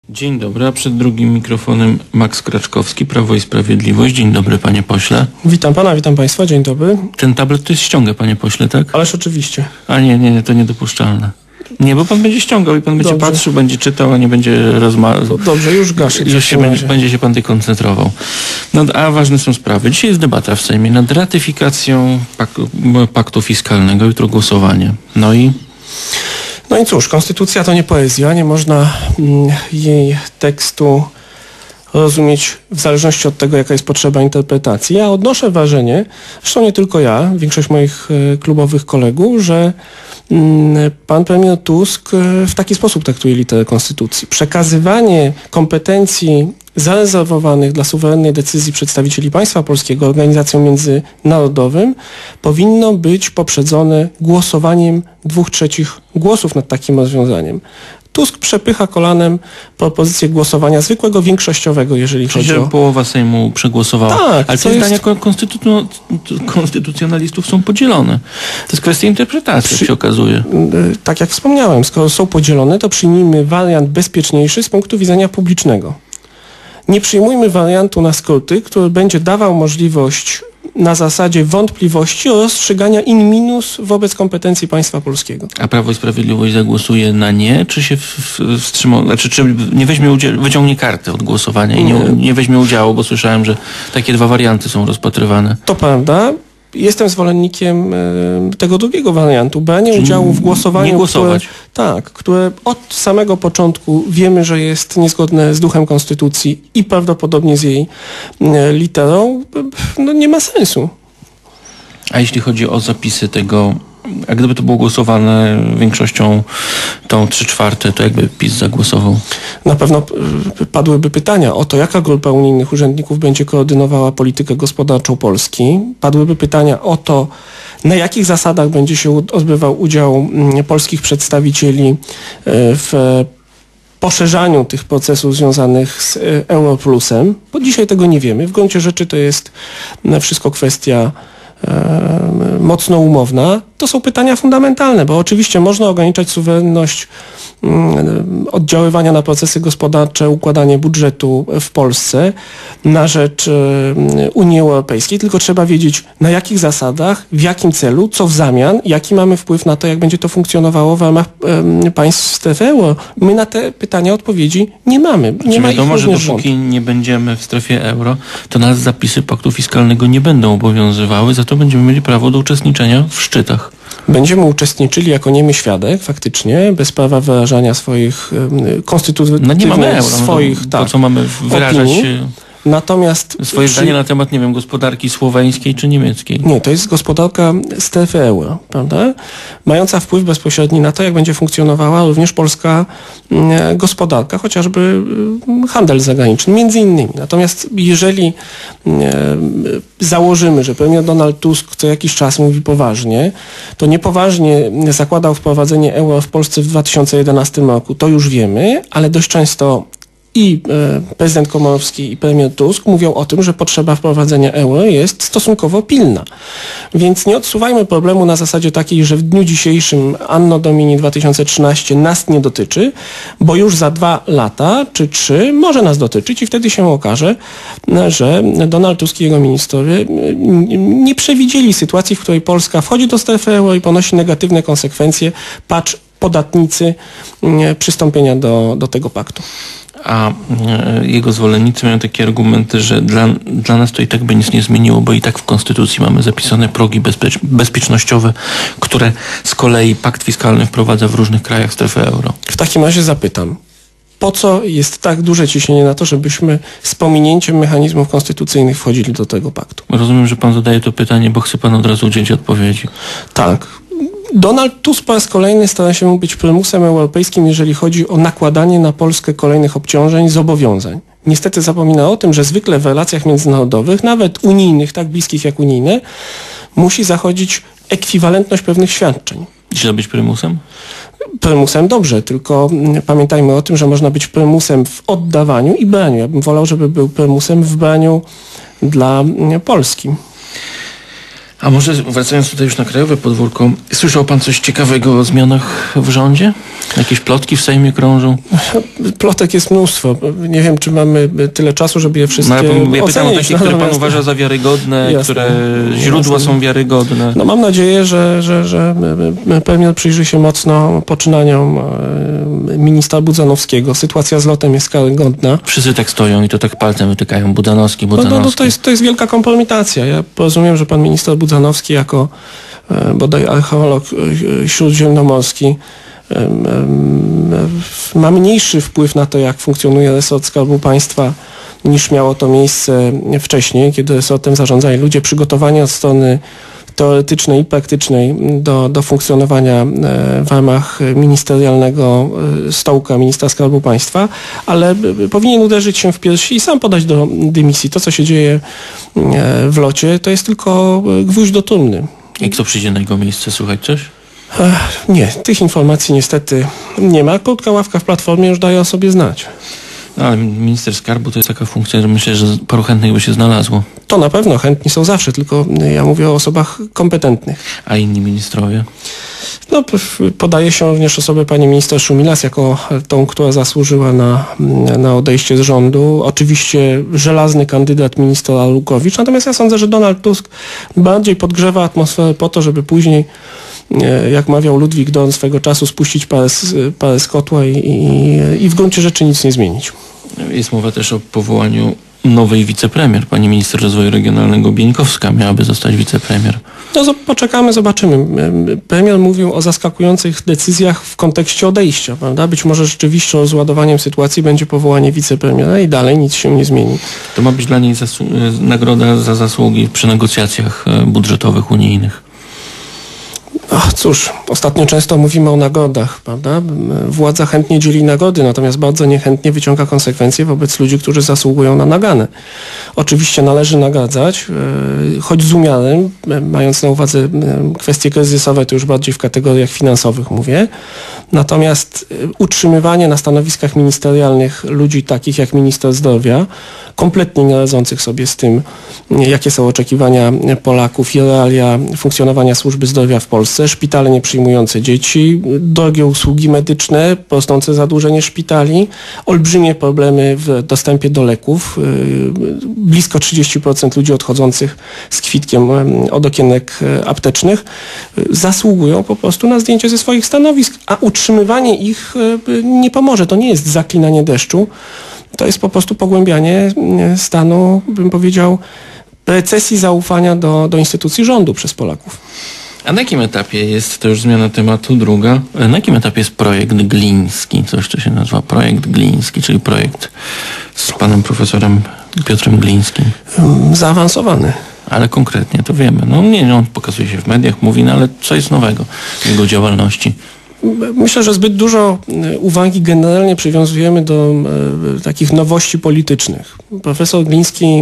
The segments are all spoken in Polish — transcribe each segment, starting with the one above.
Dzień dobry, a przed drugim mikrofonem Max Kraczkowski, Prawo i Sprawiedliwość. Dzień dobry, panie pośle. Witam pana, witam państwa, dzień dobry. Ten tablet to jest ściąga, panie pośle, tak? Ależ oczywiście. A nie, to niedopuszczalne. Nie, bo pan będzie ściągał i pan będzie patrzył, będzie czytał, a nie będzie rozmawiał. Dobrze, już gaszę. Będzie się pan tutaj koncentrował. No, a ważne są sprawy. Dzisiaj jest debata w Sejmie nad ratyfikacją paktu fiskalnego, jutro głosowanie. No i cóż, konstytucja to nie poezja, nie można jej tekstu rozumieć w zależności od tego, jaka jest potrzeba interpretacji. Ja odnoszę wrażenie, zresztą nie tylko ja, większość moich klubowych kolegów, że pan premier Tusk w taki sposób traktuje literę konstytucji. Przekazywanie kompetencji zarezerwowanych dla suwerennej decyzji przedstawicieli państwa polskiego organizacjom międzynarodowym powinno być poprzedzone głosowaniem 2/3 głosów nad takim rozwiązaniem. Tusk przepycha kolanem propozycję głosowania zwykłego, większościowego, jeżeli chodzi o... połowa Sejmu przegłosowała. Tak, ale te zdania konstytucjonalistów są podzielone. To jest kwestia interpretacji, jak się okazuje. Tak jak wspomniałem, skoro są podzielone, to przyjmijmy wariant bezpieczniejszy z punktu widzenia publicznego. Nie przyjmujmy wariantu na skróty, który będzie dawał możliwość na zasadzie wątpliwości o rozstrzygania in minus wobec kompetencji państwa polskiego. A Prawo i Sprawiedliwość zagłosuje na nie, czy się wstrzyma, czy nie wyciągnie karty od głosowania i nie weźmie udziału, bo słyszałem, że takie dwa warianty są rozpatrywane. To prawda. Jestem zwolennikiem tego drugiego wariantu, brania udziału w głosowaniu, nie głosować. które od samego początku wiemy, że jest niezgodne z duchem konstytucji i prawdopodobnie z jej literą, nie ma sensu. A jeśli chodzi o zapisy tego, a gdyby to było głosowane większością tą 3/4, to jakby PiS zagłosował? Na pewno padłyby pytania o to, jaka grupa unijnych urzędników będzie koordynowała politykę gospodarczą Polski. Padłyby pytania o to, na jakich zasadach będzie się odbywał udział polskich przedstawicieli w poszerzaniu tych procesów związanych z Europlusem, bo dzisiaj tego nie wiemy. W gruncie rzeczy to jest wszystko kwestia mocno umowna. To są pytania fundamentalne, bo oczywiście można ograniczać suwerenność oddziaływania na procesy gospodarcze, układanie budżetu w Polsce na rzecz Unii Europejskiej, tylko trzeba wiedzieć, na jakich zasadach, w jakim celu, co w zamian, jaki mamy wpływ na to, jak będzie to funkcjonowało w ramach państw strefy euro. My na te pytania odpowiedzi nie mamy. Nie ma wiadomo, że dopóki nie będziemy w strefie euro, to nas zapisy paktu fiskalnego nie będą obowiązywały, za to będziemy mieli prawo do uczestniczenia w szczytach. Będziemy uczestniczyli jako niemy świadek, faktycznie, bez prawa wyrażania swoich konstytutywnych nie mamy euro, po co mamy wyrażać natomiast swoje zdanie na temat, nie wiem, gospodarki słoweńskiej czy niemieckiej. Nie, to jest gospodarka strefy euro, prawda? Mająca wpływ bezpośredni na to, jak będzie funkcjonowała również polska gospodarka, chociażby handel zagraniczny, między innymi. Natomiast jeżeli założymy, że premier Donald Tusk co jakiś czas mówi poważnie, to niepoważnie zakładał wprowadzenie euro w Polsce w 2011 roku, to już wiemy, ale dość często i prezydent Komorowski i premier Tusk mówią o tym, że potrzeba wprowadzenia euro jest stosunkowo pilna. Więc nie odsuwajmy problemu na zasadzie takiej, że w dniu dzisiejszym Anno Domini 2013 nas nie dotyczy, bo już za 2 lata czy 3 może nas dotyczyć i wtedy się okaże, że Donald Tusk i jego ministrowie nie przewidzieli sytuacji, w której Polska wchodzi do strefy euro i ponosi negatywne konsekwencje, podatnicy przystąpienia do tego paktu. A jego zwolennicy mają takie argumenty, że dla nas to i tak by nic nie zmieniło, bo i tak w Konstytucji mamy zapisane progi bezpiecznościowe, które z kolei pakt fiskalny wprowadza w różnych krajach strefy euro. W takim razie zapytam, po co jest tak duże ciśnienie na to, żebyśmy z pominięciem mechanizmów konstytucyjnych wchodzili do tego paktu? Rozumiem, że pan zadaje to pytanie, bo chce pan od razu udzielić odpowiedzi. Tak. Donald Tusk po raz kolejny stara się być prymusem europejskim, jeżeli chodzi o nakładanie na Polskę kolejnych obciążeń, zobowiązań. Niestety zapomina o tym, że zwykle w relacjach międzynarodowych, nawet unijnych, tak bliskich jak unijne, musi zachodzić ekwiwalentność pewnych świadczeń. Źle być prymusem? Prymusem dobrze, tylko pamiętajmy o tym, że można być prymusem w oddawaniu i braniu. Ja bym wolał, żeby był prymusem w braniu dla Polski. A może wracając tutaj już na krajowe podwórko, słyszał pan coś ciekawego o zmianach w rządzie? Jakieś plotki w Sejmie krążą? Plotek jest mnóstwo. Nie wiem, czy mamy tyle czasu, żeby je wszystkie ja pytam o takie, które pan uważa za wiarygodne, jasne, które źródła są wiarygodne. No mam nadzieję, że premier przyjrzy się mocno poczynaniom ministra Budzanowskiego. Sytuacja z lotem jest karygodna. Wszyscy tak stoją i to tak palcem wytykają. Budzanowski. No to jest wielka kompromitacja. Ja rozumiem, że pan minister Budzanowski jako bodaj archeolog śródziemnomorski ma mniejszy wpływ na to, jak funkcjonuje resort Skarbu Państwa, niż miało to miejsce wcześniej, kiedy resortem zarządzali ludzie przygotowani od strony teoretycznej i praktycznej do funkcjonowania w ramach ministerialnego stołka ministra Skarbu Państwa, ale powinien uderzyć się w piersi i sam podać do dymisji. To, co się dzieje w locie, to jest tylko gwóźdź do trumny. I kto przyjdzie na jego miejsce? Słuchać coś? Nie, tych informacji niestety nie ma. Krótka ławka w Platformie już daje o sobie znać. No, ale minister skarbu to jest taka funkcja, że myślę, że paru chętnych by się znalazło. To na pewno, chętni są zawsze, tylko ja mówię o osobach kompetentnych. A inni ministrowie? No, podaje się również osobę pani minister Szumilas jako tą, która zasłużyła na odejście z rządu. Oczywiście żelazny kandydat minister Arłukowicz, natomiast ja sądzę, że Donald Tusk bardziej podgrzewa atmosferę po to, żeby później, jak mawiał Ludwik Dorn swego czasu, spuścić parę z kotła i w gruncie rzeczy nic nie zmienić. Jest mowa też o powołaniu nowej wicepremier. Pani minister rozwoju regionalnego Bieńkowska miałaby zostać wicepremier. No poczekamy, zobaczymy. Premier mówił o zaskakujących decyzjach w kontekście odejścia, prawda? Być może rzeczywiście rozładowaniem sytuacji będzie powołanie wicepremiera i dalej nic się nie zmieni. To ma być dla niej nagroda za zasługi przy negocjacjach budżetowych unijnych. Cóż, ostatnio często mówimy o nagrodach, prawda? Władza chętnie dzieli nagrody, natomiast bardzo niechętnie wyciąga konsekwencje wobec ludzi, którzy zasługują na naganę. Oczywiście należy nagradzać, choć z umiarem, mając na uwadze kwestie kryzysowe, to już bardziej w kategoriach finansowych mówię. Natomiast utrzymywanie na stanowiskach ministerialnych ludzi takich jak minister zdrowia, kompletnie nie radzących sobie z tym, jakie są oczekiwania Polaków i realia funkcjonowania służby zdrowia w Polsce, szpitale nie przyjmujące dzieci, drogie usługi medyczne, rosnące zadłużenie szpitali, olbrzymie problemy w dostępie do leków, blisko 30% ludzi odchodzących z kwitkiem od okienek aptecznych zasługują po prostu na zdjęcie ze swoich stanowisk, a utrzymywanie ich nie pomoże. To nie jest zaklinanie deszczu, to jest po prostu pogłębianie stanu, bym powiedział, recesji zaufania do instytucji rządu przez Polaków. A na jakim etapie jest, to już zmiana tematu druga, na jakim etapie jest projekt Gliński? Coś, co się nazywa projekt Gliński, czyli projekt z panem profesorem Piotrem Glińskim. Zaawansowany. Ale konkretnie to wiemy. No nie, on pokazuje się w mediach, mówi, no ale co jest nowego w jego działalności? Myślę, że zbyt dużo uwagi generalnie przywiązujemy do takich nowości politycznych. Profesor Gliński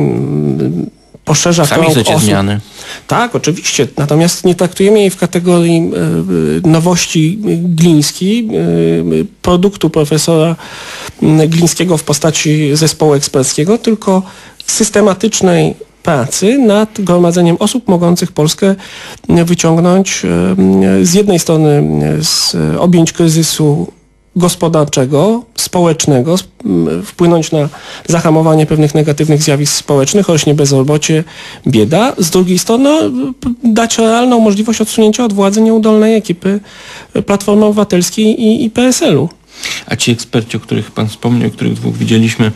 poszerza krąg Sami chcecie osób. zmiany. Tak, oczywiście. Natomiast nie traktujemy jej w kategorii nowości Gliński, produktu profesora Glińskiego w postaci zespołu eksperckiego, tylko systematycznej pracy nad gromadzeniem osób mogących Polskę wyciągnąć z jednej strony z objęć kryzysu gospodarczego, społecznego, wpłynąć na zahamowanie pewnych negatywnych zjawisk społecznych, rośnie bezrobocie, bieda. Z drugiej strony dać realną możliwość odsunięcia od władzy nieudolnej ekipy Platformy Obywatelskiej i PSL-u. A ci eksperci, o których pan wspomniał, których dwóch widzieliśmy,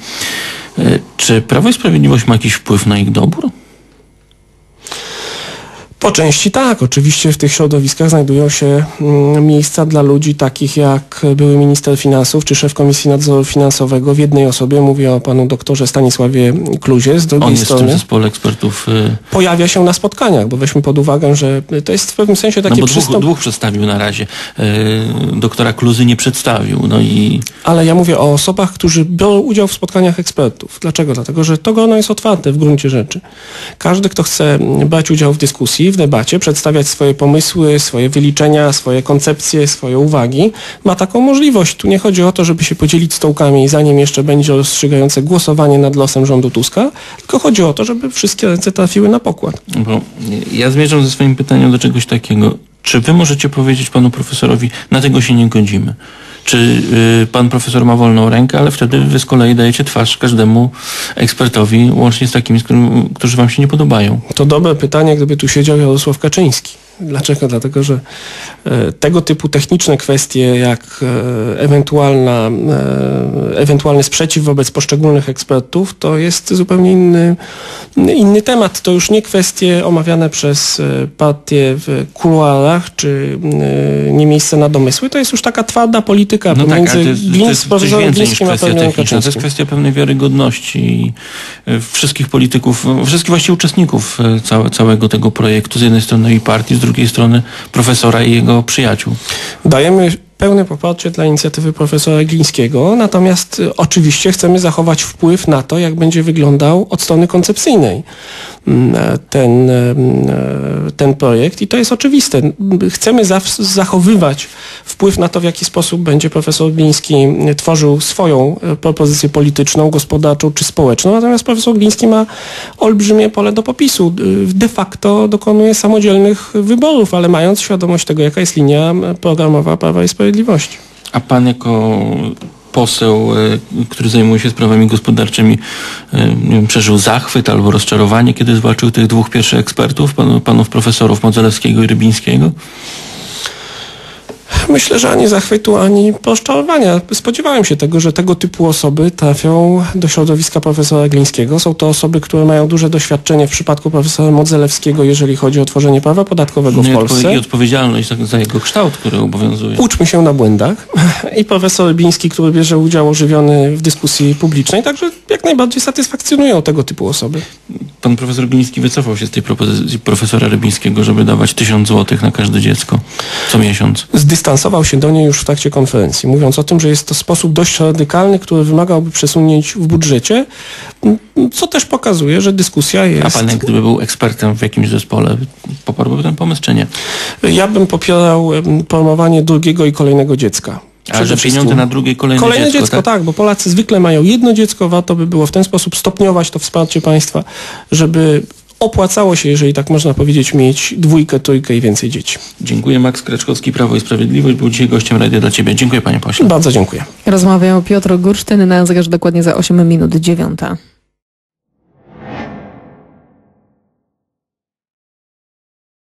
czy Prawo i Sprawiedliwość ma jakiś wpływ na ich dobór? Po części tak. Oczywiście w tych środowiskach znajdują się miejsca dla ludzi takich jak były minister finansów czy szef Komisji Nadzoru Finansowego w jednej osobie. Mówię o panu doktorze Stanisławie Kluzie. Z drugiej strony On jest w zespole ekspertów. Pojawia się na spotkaniach, bo weźmy pod uwagę, że to jest w pewnym sensie takie dwóch przedstawił na razie. Doktora Kluzy nie przedstawił. Ale ja mówię o osobach, którzy biorą udział w spotkaniach ekspertów. Dlaczego? Dlatego, że to grono jest otwarte w gruncie rzeczy. Każdy, kto chce brać udział w dyskusji, w debacie, przedstawiać swoje pomysły, swoje wyliczenia, swoje koncepcje, swoje uwagi, ma taką możliwość. Tu nie chodzi o to, żeby się podzielić stołkami, zanim jeszcze będzie rozstrzygające głosowanie nad losem rządu Tuska, tylko chodzi o to, żeby wszystkie ręce trafiły na pokład. Bo ja zmierzam ze swoim pytaniem do czegoś takiego. Czy wy możecie powiedzieć panu profesorowi, na tego się nie godzimy? czy pan profesor ma wolną rękę, ale wtedy wy z kolei dajecie twarz każdemu ekspertowi, łącznie z takimi, którzy wam się nie podobają. To dobre pytanie, gdyby tu siedział Jarosław Kaczyński. Dlaczego? Dlatego, że tego typu techniczne kwestie jak ewentualny sprzeciw wobec poszczególnych ekspertów to jest zupełnie inny temat. To już nie kwestie omawiane przez partie w kuluarach, czy nie miejsce na domysły. To jest już taka twarda polityka pomiędzy profesorem Glińskim a premierem Kaczyńskim. To jest kwestia pewnej wiarygodności i wszystkich polityków, wszystkich właściwie uczestników całego tego projektu, z jednej strony i partii, z drugiej strony profesora i jego przyjaciół. Dajemy pełne poparcie dla inicjatywy profesora Glińskiego, natomiast oczywiście chcemy zachować wpływ na to, jak będzie wyglądał od strony koncepcyjnej ten projekt i to jest oczywiste. Chcemy zachowywać wpływ na to, w jaki sposób będzie profesor Gliński tworzył swoją propozycję polityczną, gospodarczą czy społeczną, natomiast profesor Gliński ma olbrzymie pole do popisu. De facto dokonuje samodzielnych wyborów, ale mając świadomość tego, jaka jest linia programowa Prawa i Sprawiedliwości. A pan jako poseł, który zajmuje się sprawami gospodarczymi, nie wiem, przeżył zachwyt albo rozczarowanie, kiedy zobaczył tych dwóch pierwszych ekspertów, panów profesorów Modzelewskiego i Rybińskiego? Myślę, że ani zachwytu, ani rozczarowania. Spodziewałem się tego, że tego typu osoby trafią do środowiska profesora Glińskiego. Są to osoby, które mają duże doświadczenie w przypadku profesora Modzelewskiego, jeżeli chodzi o tworzenie prawa podatkowego w Polsce. I odpowiedzialność za jego kształt, który obowiązuje. Uczmy się na błędach. I profesor Rybiński, który bierze udział ożywiony w dyskusji publicznej, także jak najbardziej satysfakcjonują tego typu osoby. Pan profesor Gliński wycofał się z tej propozycji profesora Rybińskiego, żeby dawać 1000 zł na każde dziecko co miesiąc. Zdystansował się do niej już w trakcie konferencji, mówiąc o tym, że jest to sposób dość radykalny, który wymagałby przesunięć w budżecie, co też pokazuje, że dyskusja jest... A pan, jak gdyby był ekspertem w jakimś zespole, poparłby ten pomysł, czy nie? Ja bym popierał promowanie drugiego i kolejnego dziecka. Ale że pieniądze na drugie i kolejne dziecko, tak, bo Polacy zwykle mają jedno dziecko, warto by było w ten sposób stopniować to wsparcie państwa, żeby opłacało się, jeżeli tak można powiedzieć, mieć 2, 3 i więcej dzieci. Dziękuję. Max Kreczkowski, Prawo i Sprawiedliwość, był dzisiaj gościem Radia dla Ciebie. Dziękuję, panie pośle. Bardzo dziękuję. Rozmawiał Piotr Gursztyn, na zegarze dokładnie za 8 minut 9.